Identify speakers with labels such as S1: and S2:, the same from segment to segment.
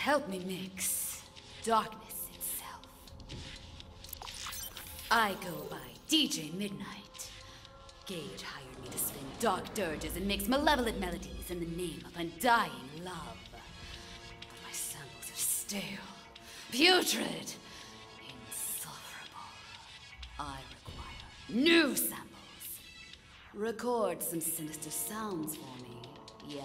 S1: Help me mix darkness itself. I go by DJ Midnight. Gage hired me to spin dark dirges and mix malevolent melodies in the name of undying love. But my samples are stale, putrid, insufferable. I require new samples. Record some sinister sounds for me, yes?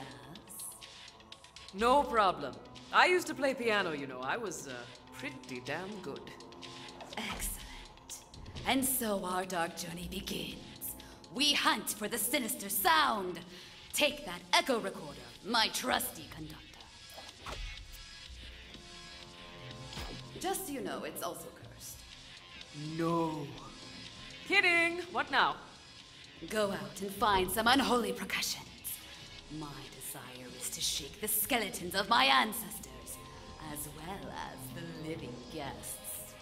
S2: No problem. I used to play piano, you know. I was pretty damn good.
S1: Excellent. And so our dark journey begins. We hunt for the sinister sound. Take that echo recorder, my trusty conductor. Just so you know, it's also cursed.
S2: No. Kidding. What now?
S1: Go out and find some unholy percussions. My desire is to shake the skeletons of my ancestors, as well as the living guests.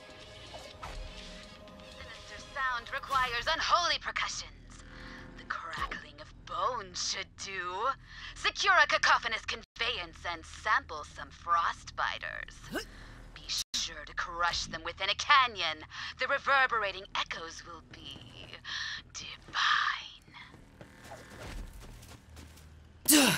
S1: Sinister sound requires unholy percussions. The crackling of bones should do. Secure a cacophonous conveyance and sample some frostbiters. Be sure to crush them within a canyon. The reverberating echoes will be divine.
S3: Duh!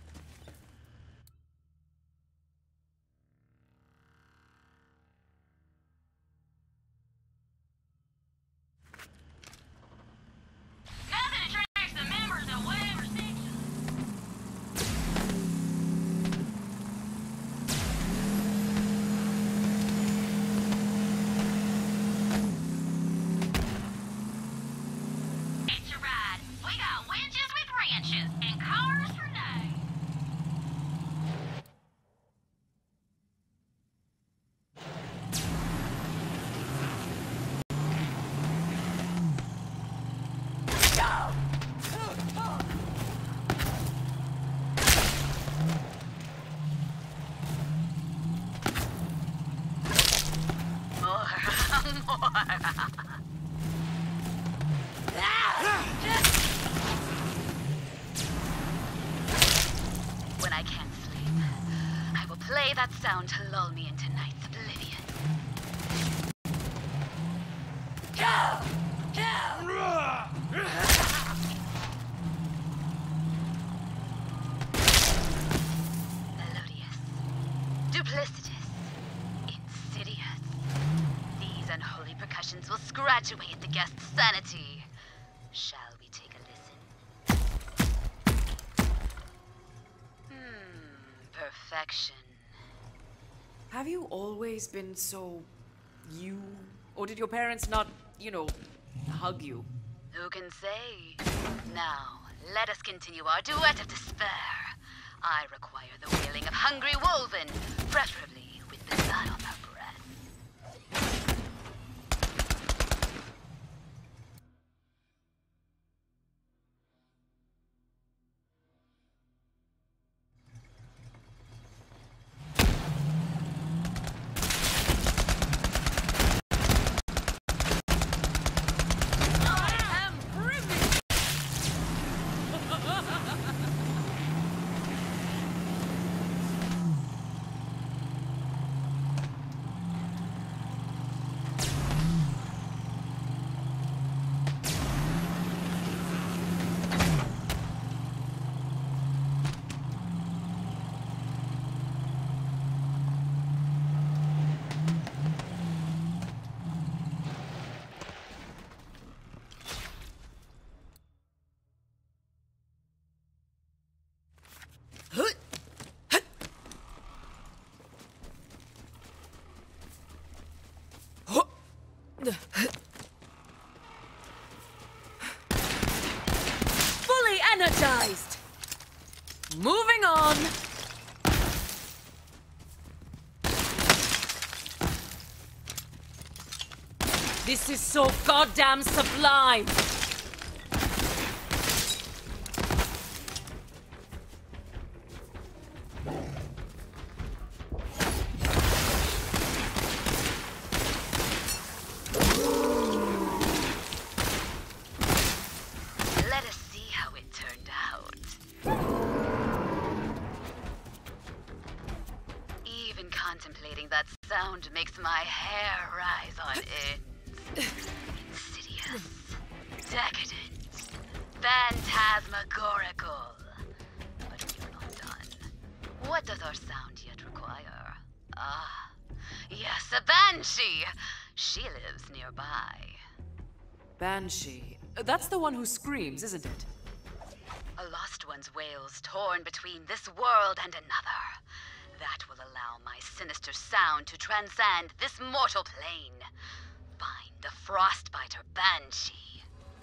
S1: When I can't sleep, I will play that sound to lull me into night's oblivion. Go! Melodious, duplicitous, insidious. These unholy percussions will scratch away at the guest's sanity. Shall we take a listen? Perfection.
S2: Have you always been so... you? Or did your parents not, you know, hug you?
S1: Who can say? Now, let us continue our duet of despair. I require the wailing of hungry wolven, preferably with the blood on her breath.
S2: Fully energized! Moving on! This is so goddamn sublime!
S1: Let us see how it turned out. Even contemplating that sound makes my hair rise on ends. Insidious, decadent, phantasmagorical. But we're not done. What does our sound yet require? Ah, yes, a banshee! She lives nearby.
S2: Banshee. That's the one who screams, isn't it?
S1: A lost one's wails torn between this world and another. That will allow my sinister sound to transcend this mortal plane. Find the Frostbiter Banshee.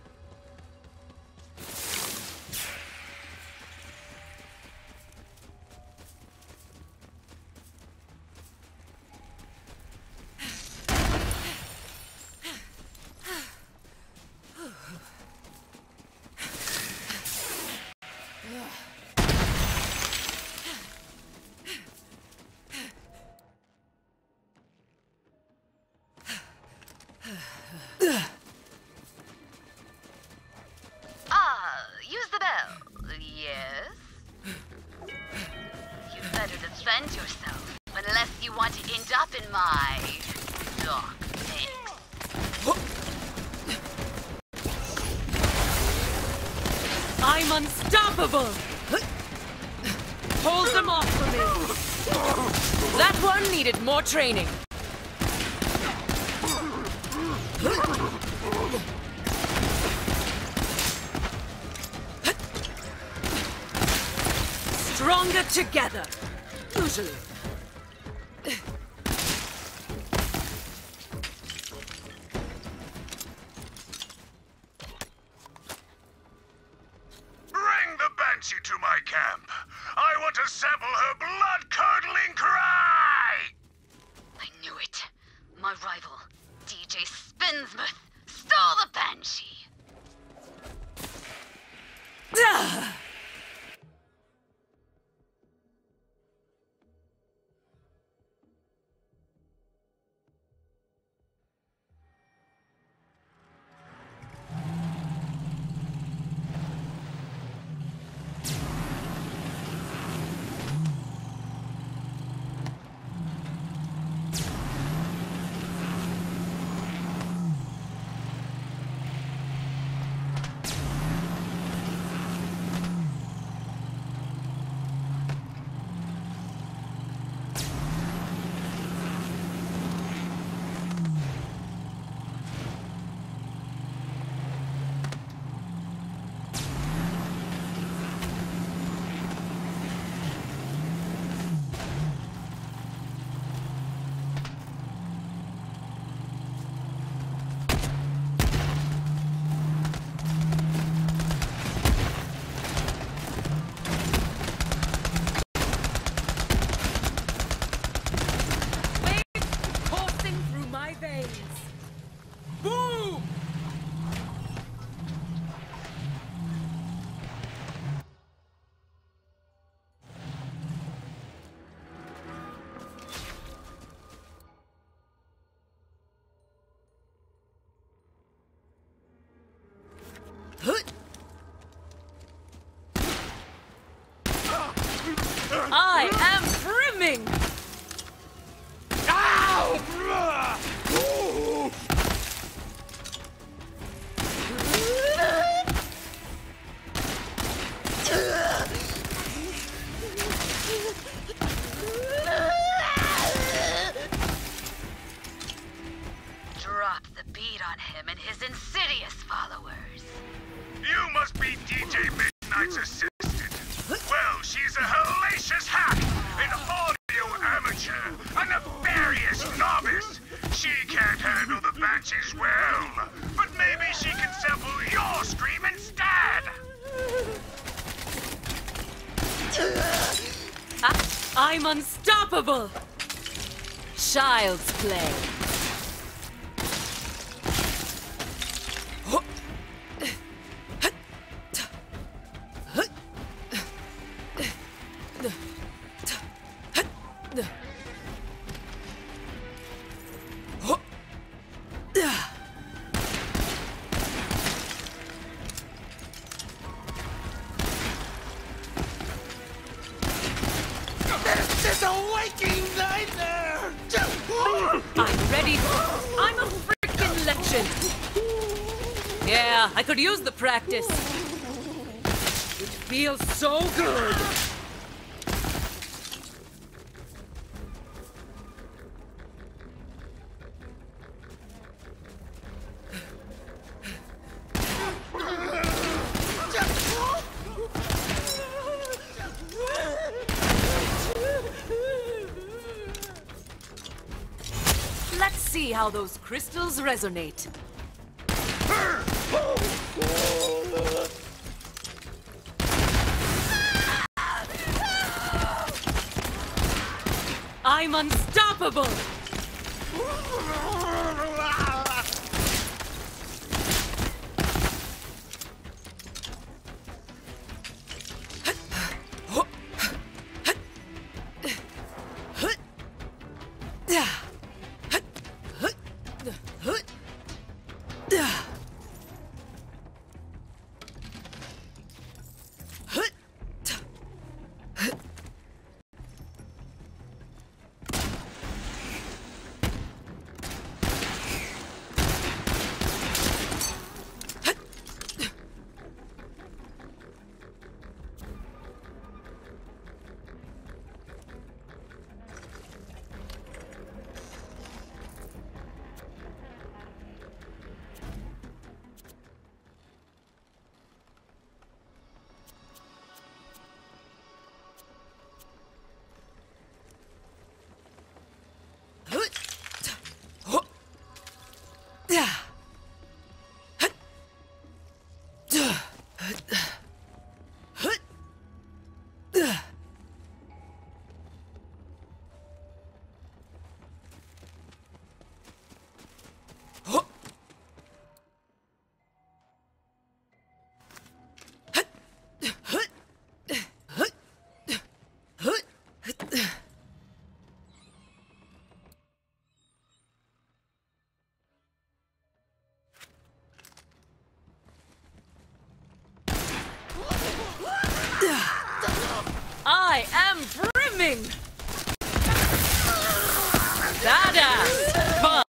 S1: Use the bell. Yes? You better defend yourself, unless you want to end up in my dark mix.
S2: I'm unstoppable! Hold them off for me! That one needed more training. Stronger together, usually.
S3: Bring the Banshee to my camp. I want to sample her blood-curdling cry!
S1: I knew it. My rival, DJ Spinsmouth, stole the Banshee.
S2: I am brimming!
S1: Drop the beat on him and his insidious followers.
S3: You must be DJ Midnight's assistant. Well, she's a hellacious hack, an audio amateur, a nefarious novice. She can't handle the Banshees well, but maybe she can sample your scream instead.
S2: I'm unstoppable! Child's play.
S3: This is a waking nightmare!
S2: I'm ready. I'm a freaking legend. Yeah, I could use the practice. It feels so good. Let's see how those crystals resonate. I'm unstoppable! I am brimming! Badass! Fun!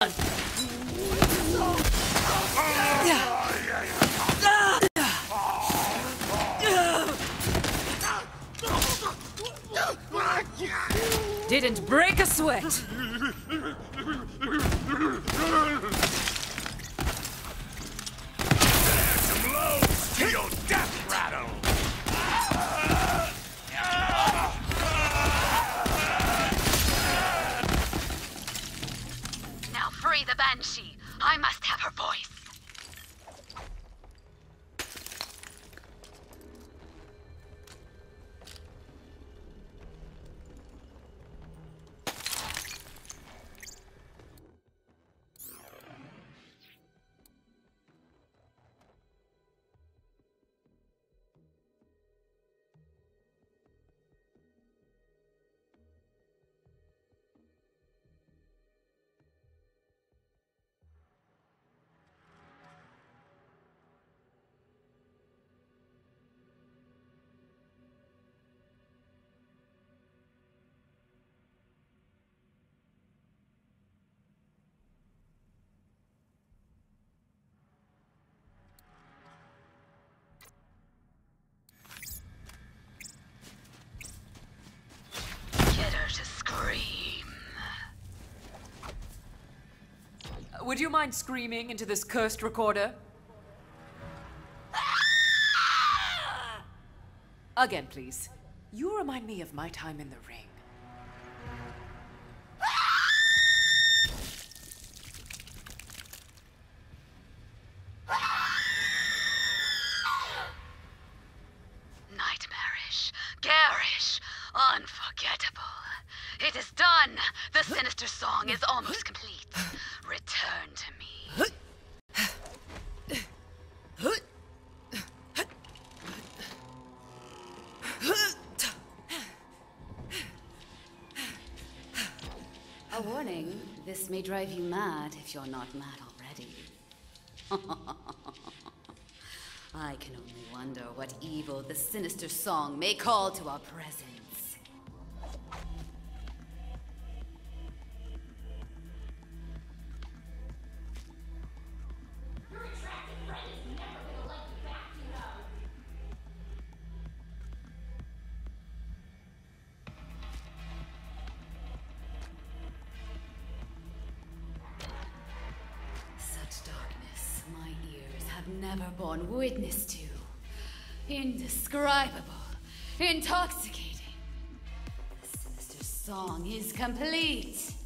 S2: Didn't break a sweat!
S3: Some loads to your death rattle!
S1: Now free the Banshee. I must have her voice.
S2: Would you mind screaming into this cursed recorder? Again, please. You remind me of my time in the ring.
S1: Nightmarish, garish, unforgettable. It is done! The sinister song is almost complete. Return to me. A warning, this may drive you mad if you're not mad already. I can only wonder what evil the sinister song may call to our presence. never borne witness to. Indescribable, intoxicating. The sinister song is complete.